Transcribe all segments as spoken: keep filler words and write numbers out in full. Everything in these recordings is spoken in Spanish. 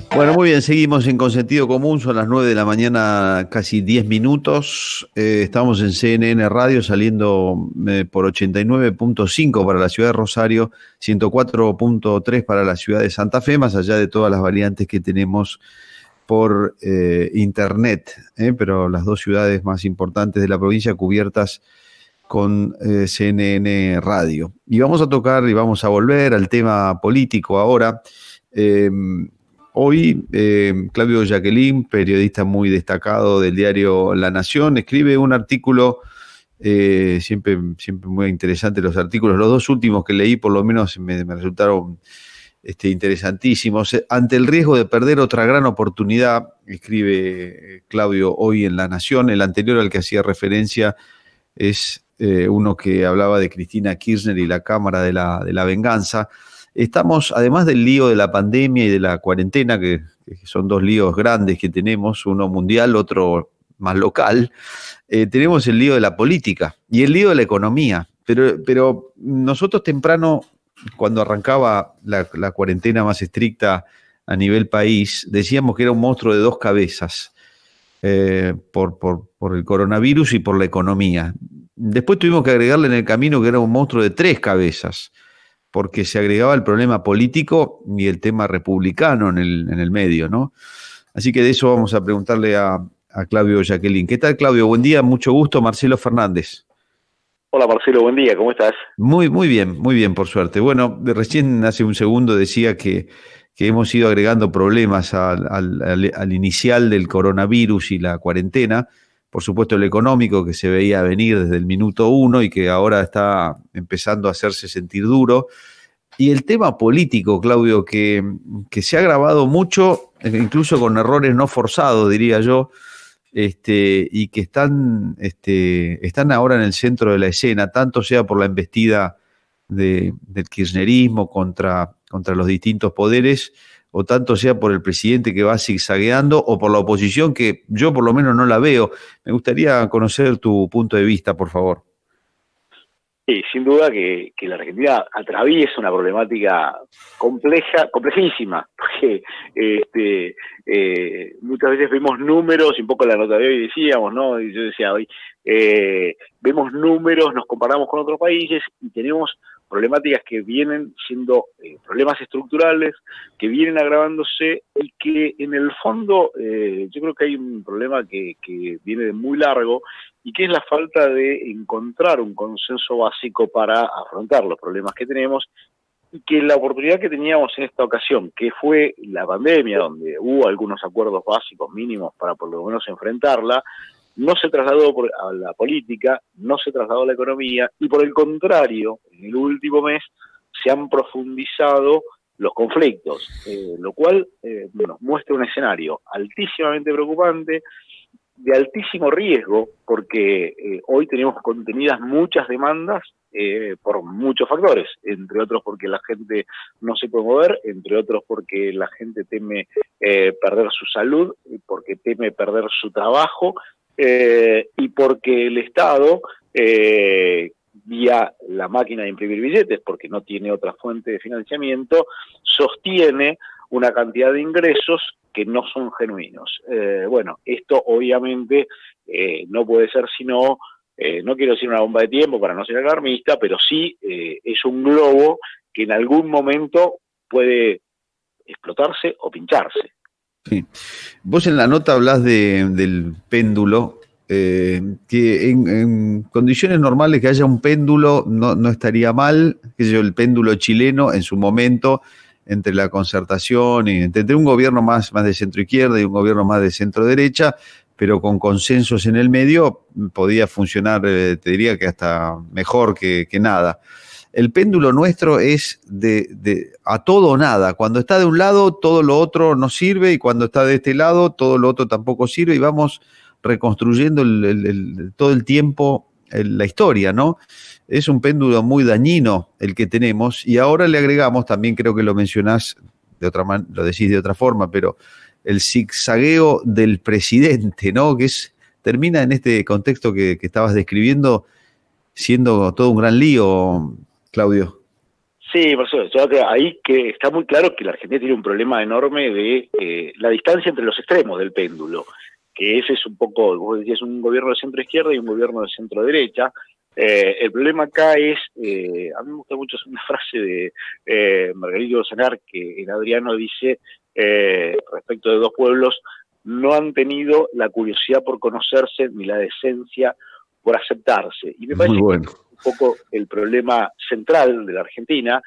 Bueno, muy bien, seguimos en Con Sentido Común, son las nueve de la mañana, casi diez minutos. Eh, estamos en C N N Radio saliendo eh, por ochenta y nueve punto cinco para la ciudad de Rosario, ciento cuatro punto tres para la ciudad de Santa Fe, más allá de todas las variantes que tenemos por eh, internet, ¿eh? Pero las dos ciudades más importantes de la provincia cubiertas con eh, C N N Radio. Y vamos a tocar y vamos a volver al tema político ahora. Eh, Hoy, eh, Claudio Jacquelin, periodista muy destacado del diario La Nación, escribe un artículo, eh, siempre, siempre muy interesante los artículos, los dos últimos que leí por lo menos me, me resultaron este, interesantísimos. Ante el riesgo de perder otra gran oportunidad, escribe Claudio hoy en La Nación, el anterior al que hacía referencia es eh, uno que hablaba de Cristina Kirchner y la Cámara de la, de la Venganza. Estamos, además del lío de la pandemia y de la cuarentena, que, que son dos líos grandes que tenemos, uno mundial, otro más local, eh, tenemos el lío de la política y el lío de la economía. Pero, pero nosotros temprano, cuando arrancaba la, la cuarentena más estricta a nivel país, decíamos que era un monstruo de dos cabezas eh, por, por, por el coronavirus y por la economía. Después tuvimos que agregarle en el camino que era un monstruo de tres cabezas, porque se agregaba el problema político y el tema republicano en el, en el medio, ¿no? Así que de eso vamos a preguntarle a, a Claudio Jacquelin. ¿Qué tal, Claudio? Buen día, mucho gusto. Marcelo Fernández. Hola, Marcelo, buen día, ¿cómo estás? Muy, muy bien, muy bien, por suerte. Bueno, de recién hace un segundo decía que, que hemos ido agregando problemas al, al, al, al inicial del coronavirus y la cuarentena. Por supuesto, el económico, que se veía venir desde el minuto uno y que ahora está empezando a hacerse sentir duro. Y el tema político, Claudio, que, que se ha agravado mucho, incluso con errores no forzados, diría yo, este, y que están, este, están ahora en el centro de la escena, tanto sea por la embestida de, del kirchnerismo contra, contra los distintos poderes, o tanto sea por el presidente que va zigzagueando, o por la oposición, que yo por lo menos no la veo. Me gustaría conocer tu punto de vista, por favor. Sí, sin duda que, que la Argentina atraviesa una problemática compleja, complejísima, porque este, eh, muchas veces vemos números, y un poco la nota de hoy decíamos, ¿no? Y yo decía hoy, eh, vemos números, nos comparamos con otros países y tenemos problemáticas que vienen siendo eh, problemas estructurales, que vienen agravándose y que en el fondo eh, yo creo que hay un problema que, que viene de muy largo y que es la falta de encontrar un consenso básico para afrontar los problemas que tenemos, y que la oportunidad que teníamos en esta ocasión, que fue la pandemia, donde hubo algunos acuerdos básicos mínimos para por lo menos enfrentarla, no se trasladó por, a la política, no se trasladó a la economía, y por el contrario, en el último mes se han profundizado los conflictos, eh, lo cual eh, nos muestra un escenario altísimamente preocupante, de altísimo riesgo, porque eh, hoy tenemos contenidas muchas demandas eh, por muchos factores, entre otros porque la gente no se puede mover, entre otros porque la gente teme eh, perder su salud, porque teme perder su trabajo, eh, y porque el Estado, eh, vía la máquina de imprimir billetes, porque no tiene otra fuente de financiamiento, sostiene una cantidad de ingresos que no son genuinos. Eh, bueno, esto obviamente eh, no puede ser sino, eh, no quiero decir una bomba de tiempo para no ser alarmista, pero sí eh, es un globo que en algún momento puede explotarse o pincharse. Sí. Vos en la nota hablás de, del péndulo, eh, que en, en condiciones normales que haya un péndulo no, no estaría mal, qué sé yo, el péndulo chileno en su momento, entre la concertación y entre un gobierno más, más de centro izquierda y un gobierno más de centro derecha, pero con consensos en el medio, podía funcionar, eh, te diría que hasta mejor que, que nada. El péndulo nuestro es de, de a todo o nada. Cuando está de un lado, todo lo otro no sirve, y cuando está de este lado, todo lo otro tampoco sirve, y vamos reconstruyendo el, el, el, todo el tiempo el, la historia, ¿no? Es un péndulo muy dañino el que tenemos, y ahora le agregamos, también creo que lo mencionás de otra man, lo decís de otra forma, pero el zigzagueo del presidente, ¿no? Que es, termina en este contexto que, que estabas describiendo siendo todo un gran lío, Claudio. Sí, por eso, yo creo ahí que está muy claro que la Argentina tiene un problema enorme de eh, la distancia entre los extremos del péndulo, que ese es un poco, vos decías, un gobierno de centro-izquierda y un gobierno de centro-derecha. Eh, el problema acá es, eh, a mí me gusta mucho una frase de eh, Margarito Sanar, que en Adriano dice, eh, respecto de dos pueblos, no han tenido la curiosidad por conocerse ni la decencia por aceptarse. Y me Muy parece que bueno. un poco el problema central de la Argentina,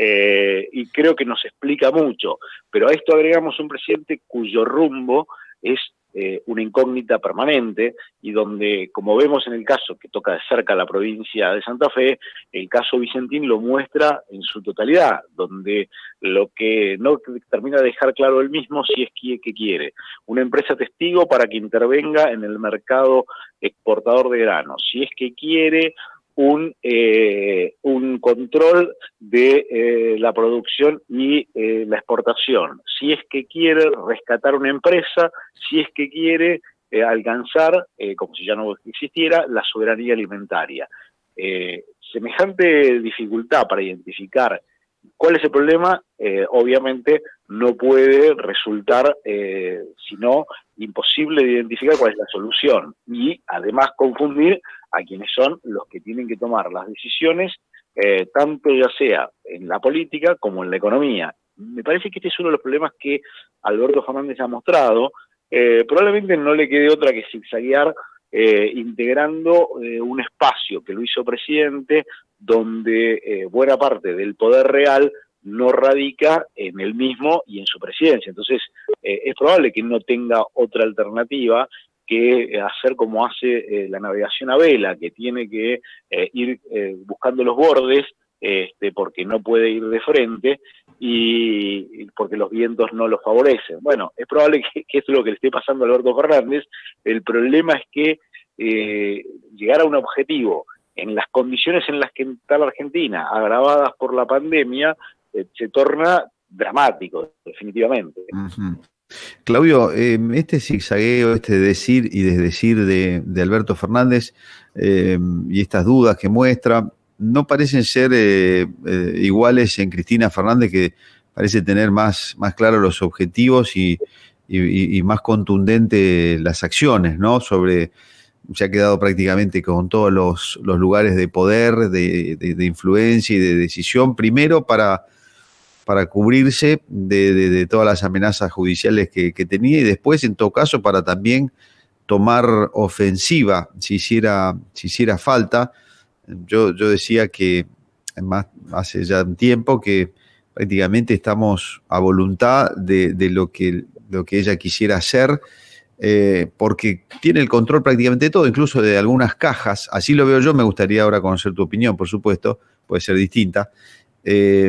eh, y creo que nos explica mucho, pero a esto agregamos un presidente cuyo rumbo es eh, una incógnita permanente, y donde, como vemos en el caso que toca de cerca la provincia de Santa Fe, el caso Vicentín lo muestra en su totalidad, donde lo que no termina de dejar claro él mismo si es que, que quiere una empresa testigo para que intervenga en el mercado exportador de granos, si es que quiere un, eh, un control de eh, la producción y eh, la exportación, si es que quiere rescatar una empresa, si es que quiere eh, alcanzar, eh, como si ya no existiera, la soberanía alimentaria. Eh, semejante dificultad para identificar cuál es el problema, eh, obviamente no puede resultar, eh, sino imposible de identificar cuál es la solución, y además confundir a quienes son los que tienen que tomar las decisiones, eh, tanto ya sea en la política como en la economía. Me parece que este es uno de los problemas que Alberto Fernández ha mostrado. Eh, probablemente no le quede otra que zigzaguear, eh, integrando eh, un espacio que lo hizo presidente, donde eh, buena parte del poder real no radica en él mismo y en su presidencia. Entonces, eh, es probable que no tenga otra alternativa que hacer como hace eh, la navegación a vela, que tiene que eh, ir eh, buscando los bordes, este, porque no puede ir de frente y, y porque los vientos no lo favorecen. Bueno, es probable que, que esto es lo que le esté pasando a Alberto Fernández. El problema es que eh, llegar a un objetivo en las condiciones en las que está la Argentina, agravadas por la pandemia, eh, se torna dramático, definitivamente. Uh-huh. Claudio, eh, este zigzagueo, este decir y desdecir de, de Alberto Fernández, eh, y estas dudas que muestra, no parecen ser eh, eh, iguales en Cristina Fernández, que parece tener más, más claros los objetivos y, y, y más contundente las acciones, ¿no? Sobre, se ha quedado prácticamente con todos los, los lugares de poder, de, de, de influencia y de decisión, primero para... para cubrirse de, de, de todas las amenazas judiciales que, que tenía, y después, en todo caso, para también tomar ofensiva si hiciera, si hiciera falta. Yo, yo decía que más, hace ya un tiempo que prácticamente estamos a voluntad de, de lo, que, lo que ella quisiera hacer, eh, porque tiene el control prácticamente de todo, incluso de algunas cajas. Así lo veo yo. Me gustaría ahora conocer tu opinión, por supuesto, puede ser distinta. Eh,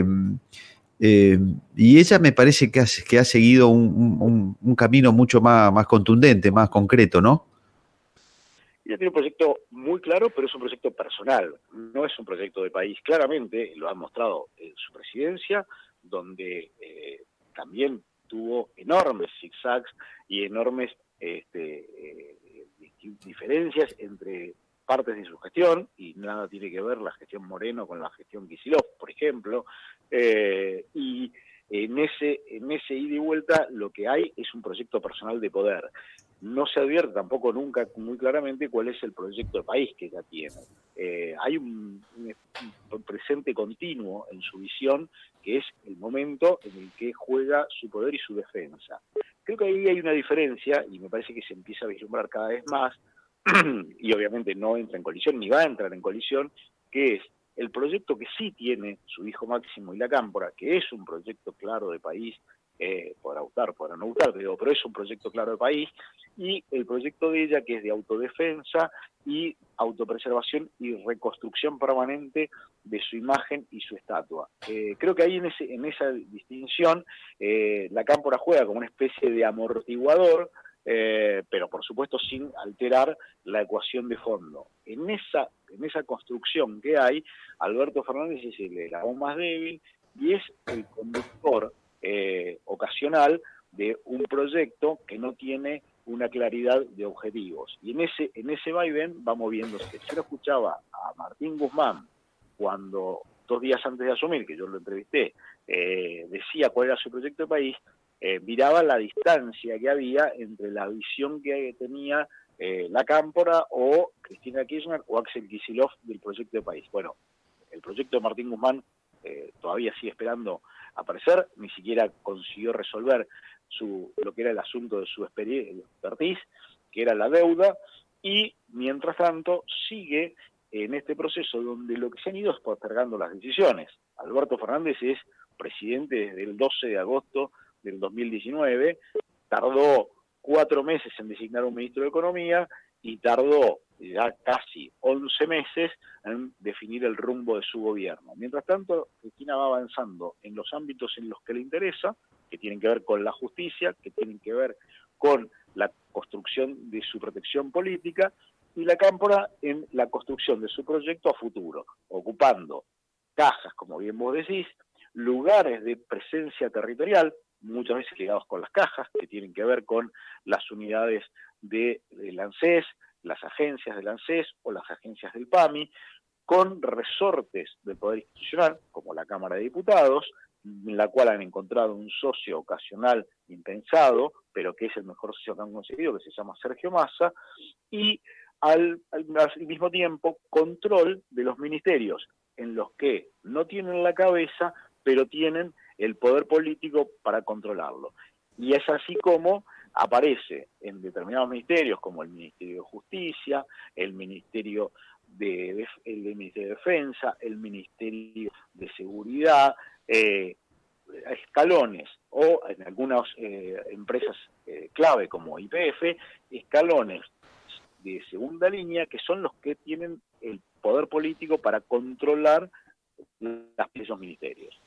Eh, y ella me parece que ha, que ha seguido un, un, un camino mucho más, más contundente, más concreto, ¿no? Ella tiene un proyecto muy claro, pero es un proyecto personal, no es un proyecto de país. Claramente lo ha mostrado en su presidencia, donde eh, también tuvo enormes zigzags y enormes este, eh, diferencias entre partes de su gestión, y nada tiene que ver la gestión Moreno con la gestión Kicillof, por ejemplo, eh, y en ese, en ese ida y vuelta lo que hay es un proyecto personal de poder. No se advierte tampoco nunca muy claramente cuál es el proyecto de país que ella tiene. Eh, hay un, un presente continuo en su visión, que es el momento en el que juega su poder y su defensa. Creo que ahí hay una diferencia, y me parece que se empieza a vislumbrar cada vez más, y obviamente no entra en colisión, ni va a entrar en colisión, que es el proyecto que sí tiene su hijo Máximo y la Cámpora, que es un proyecto claro de país, eh, podrá gustar, podrá no gustar, pero, pero es un proyecto claro de país, y el proyecto de ella, que es de autodefensa y autopreservación y reconstrucción permanente de su imagen y su estatua. Eh, creo que ahí en, ese, en esa distinción eh, la Cámpora juega como una especie de amortiguador, Eh, pero por supuesto sin alterar la ecuación de fondo. En esa, en esa construcción que hay, Alberto Fernández es el eslabón más débil y es el conductor eh, ocasional de un proyecto que no tiene una claridad de objetivos. Y en ese, en ese vaivén va moviéndose. Yo lo escuchaba a Martín Guzmán cuando dos días antes de asumir, que yo lo entrevisté, eh, decía cuál era su proyecto de país, eh, miraba la distancia que había entre la visión que tenía eh, la Cámpora o Cristina Kirchner o Axel Kicillof del proyecto de país. Bueno, el proyecto de Martín Guzmán eh, todavía sigue esperando aparecer, ni siquiera consiguió resolver su, lo que era el asunto de su expertise, que era la deuda, y mientras tanto sigue en este proceso donde lo que se han ido es postergando las decisiones. Alberto Fernández es presidente desde el doce de agosto del dos mil diecinueve, tardó cuatro meses en designar un ministro de Economía y tardó ya casi once meses en definir el rumbo de su gobierno. Mientras tanto, Cristina va avanzando en los ámbitos en los que le interesa, que tienen que ver con la justicia, que tienen que ver con la construcción de su protección política, y la Cámpora en la construcción de su proyecto a futuro, ocupando cajas, como bien vos decís, lugares de presencia territorial, muchas veces ligados con las cajas, que tienen que ver con las unidades de, del ANSES, las agencias del ANSES o las agencias del PAMI, con resortes del Poder Institucional, como la Cámara de Diputados, en la cual han encontrado un socio ocasional impensado, pero que es el mejor socio que han conseguido, que se llama Sergio Massa, y al, al, al mismo tiempo control de los ministerios, en los que no tienen la cabeza, pero tienen el poder político para controlarlo. Y es así como aparece en determinados ministerios, como el Ministerio de Justicia, el Ministerio de, el Ministerio de Defensa, el Ministerio de Seguridad, eh, escalones, o en algunas eh, empresas eh, clave como Y P F, escalones de segunda línea que son los que tienen el poder político para controlar las, esos ministerios.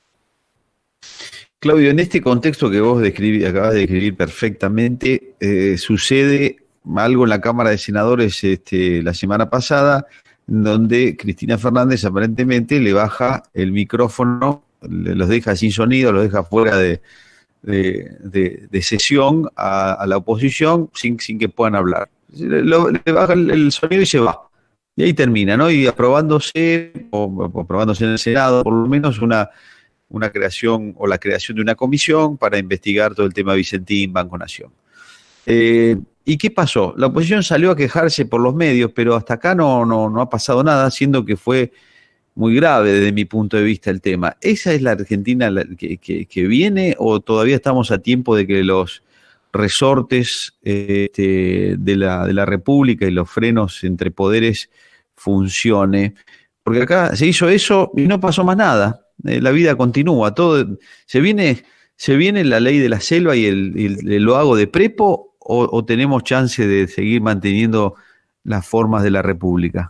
Claudio, en este contexto que vos describí, acabas de describir perfectamente, eh, sucede algo en la Cámara de Senadores este, la semana pasada, donde Cristina Fernández aparentemente le baja el micrófono, le, los deja sin sonido, los deja fuera de, de, de, de sesión a, a la oposición sin, sin que puedan hablar. Le, lo, le baja el, el sonido y se va. Y ahí termina, ¿no? Y aprobándose, o, o aprobándose en el Senado, por lo menos una... una creación o la creación de una comisión para investigar todo el tema Vicentín, Banco Nación. Eh, ¿Y qué pasó? La oposición salió a quejarse por los medios, pero hasta acá no, no, no ha pasado nada, siendo que fue muy grave desde mi punto de vista el tema. ¿Esa es la Argentina que, que, que viene o todavía estamos a tiempo de que los resortes eh, este, de, la, de la República y los frenos entre poderes funcione? Porque acá se hizo eso y no pasó más nada. La vida continúa, todo se viene, se viene la ley de la selva y el, el, el lo hago de prepo o, o tenemos chance de seguir manteniendo las formas de la República.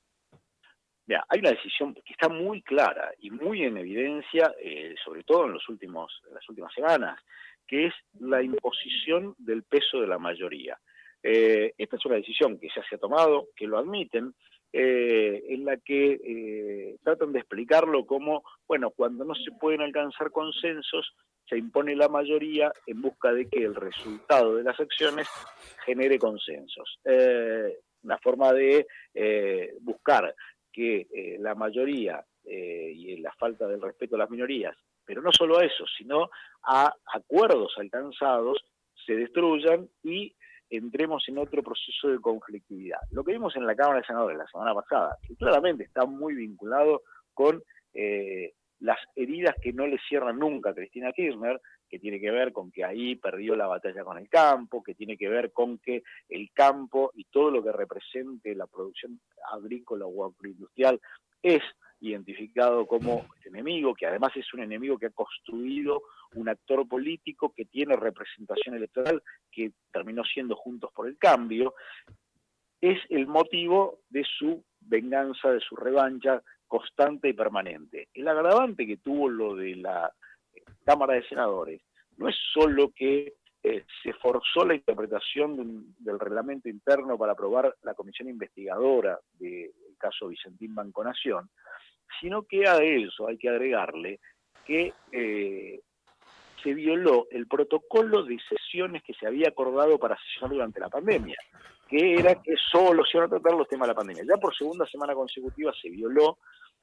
Mira, hay una decisión que está muy clara y muy en evidencia, eh, sobre todo en los últimos, en las últimas semanas, que es la imposición del peso de la mayoría. Eh, esta es una decisión que ya se ha tomado, que lo admiten. Eh, en la que eh, tratan de explicarlo como, bueno, cuando no se pueden alcanzar consensos, se impone la mayoría en busca de que el resultado de las acciones genere consensos. Eh, una forma de eh, buscar que eh, la mayoría eh, y la falta del respeto a las minorías, pero no solo a eso, sino a acuerdos alcanzados, se destruyan y entremos en otro proceso de conflictividad. Lo que vimos en la Cámara de Senadores la semana pasada, que claramente está muy vinculado con eh, las heridas que no le cierran nunca a Cristina Kirchner, que tiene que ver con que ahí perdió la batalla con el campo, que tiene que ver con que el campo y todo lo que represente la producción agrícola o agroindustrial es identificado como enemigo, que además es un enemigo que ha construido un actor político que tiene representación electoral, que terminó siendo Juntos por el Cambio, es el motivo de su venganza, de su revancha constante y permanente. El agravante que tuvo lo de la Cámara de Senadores no es solo que eh, se forzó la interpretación de un, del reglamento interno para aprobar la comisión investigadora del caso Vicentín Banco Nación, sino que a eso hay que agregarle que eh, se violó el protocolo de sesiones que se había acordado para sesionar durante la pandemia, que era que solo se iban a tratar los temas de la pandemia. Ya por segunda semana consecutiva se violó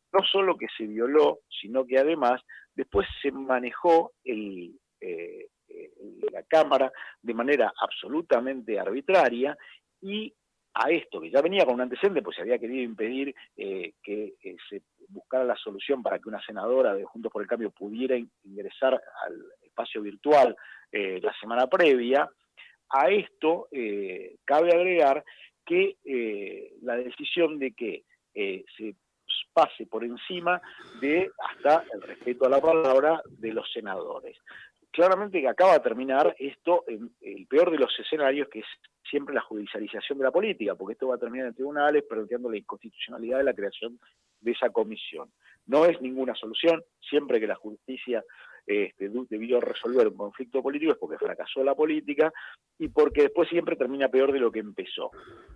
no solo que se violó, sino que además después se manejó el, eh, la Cámara de manera absolutamente arbitraria, y a esto, que ya venía con un antecedente, pues se había querido impedir eh, que eh, se buscara la solución para que una senadora de Juntos por el Cambio pudiera ingresar al espacio virtual eh, la semana previa. A esto eh, cabe agregar que eh, la decisión de que eh, se pase por encima de hasta el respeto a la palabra de los senadores. Claramente que acaba de terminar esto en el peor de los escenarios, que es siempre la judicialización de la política, porque esto va a terminar en tribunales planteando la inconstitucionalidad de la creación de esa comisión. No es ninguna solución. Siempre que la justicia este, debió resolver un conflicto político es porque fracasó la política y porque después siempre termina peor de lo que empezó.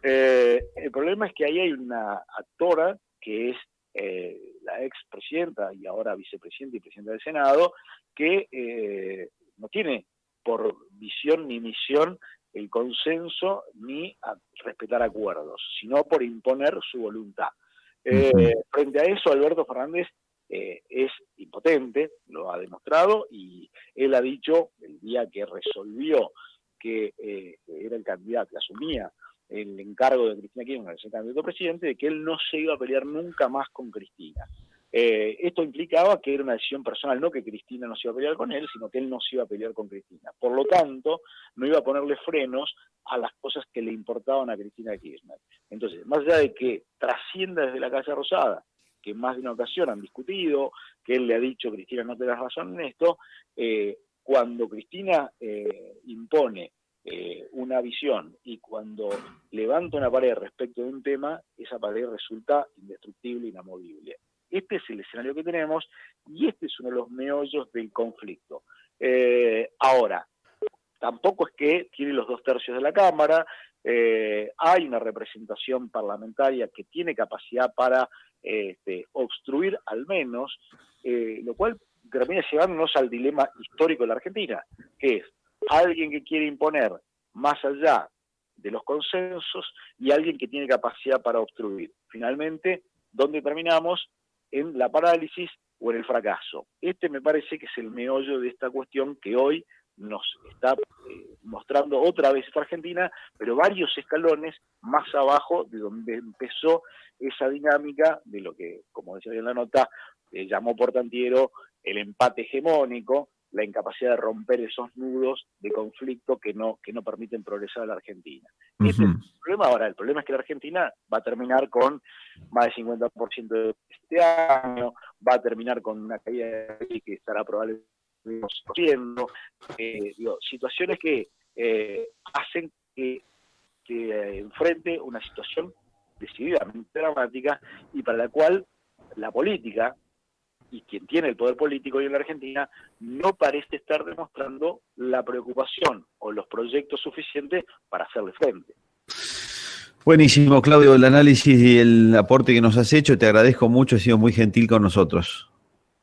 Eh, el problema es que ahí hay una actora que es eh, la expresidenta y ahora vicepresidenta y presidenta del Senado, que eh, no tiene por visión ni misión el consenso ni a respetar acuerdos, sino por imponer su voluntad. Eh, uh-huh. Frente a eso, Alberto Fernández eh, es impotente, lo ha demostrado, y él ha dicho, el día que resolvió que eh, era el candidato, que asumía el encargo de Cristina Kirchner de ser candidato a presidente, de que él no se iba a pelear nunca más con Cristina. Eh, esto implicaba que era una decisión personal, no que Cristina no se iba a pelear con él, sino que él no se iba a pelear con Cristina. Por lo tanto, no iba a ponerle frenos a las cosas que le importaban a Cristina Kirchner. Entonces, más allá de que trascienda desde la Casa Rosada, que más de una ocasión han discutido, que él le ha dicho, Cristina, no te das razón en esto, eh, cuando Cristina eh, impone eh, una visión y cuando levanta una pared respecto de un tema, esa pared resulta indestructible, inamovible. Este es el escenario que tenemos y este es uno de los meollos del conflicto. Eh, ahora, tampoco es que tiene los dos tercios de la Cámara, eh, hay una representación parlamentaria que tiene capacidad para eh, este, obstruir al menos, eh, lo cual termina llevándonos al dilema histórico de la Argentina, que es alguien que quiere imponer más allá de los consensos y alguien que tiene capacidad para obstruir. Finalmente, ¿dónde terminamos? En la parálisis o en el fracaso. Este me parece que es el meollo de esta cuestión que hoy nos está eh, mostrando otra vez esta Argentina, pero varios escalones más abajo de donde empezó esa dinámica de lo que, como decía en la nota, eh, llamó Portantiero el empate hegemónico, la incapacidad de romper esos nudos de conflicto que no, que no permiten progresar a la Argentina. Uh-huh. Este es el problema ahora. El problema es que la Argentina va a terminar con más del cincuenta por ciento de este año, va a terminar con una caída de que estará probablemente subiendo, eh, digo, situaciones que eh, hacen que, que eh, enfrente una situación decididamente dramática y para la cual la política y quien tiene el poder político hoy en la Argentina no parece estar demostrando la preocupación o los proyectos suficientes para hacerle frente. Buenísimo, Claudio, el análisis y el aporte que nos has hecho, te agradezco mucho, has sido muy gentil con nosotros.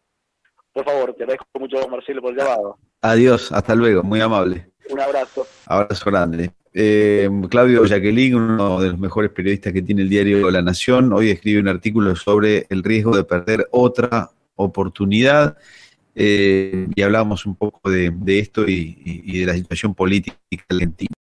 Por favor, te agradezco mucho, Marcelo, por el llamado. Adiós, hasta luego, muy amable. Un abrazo. Abrazo grande. Eh, Claudio Jacqueline, uno de los mejores periodistas que tiene el diario La Nación, hoy escribe un artículo sobre el riesgo de perder otra oportunidad, eh, y hablábamos un poco de, de esto y, y de la situación política argentina.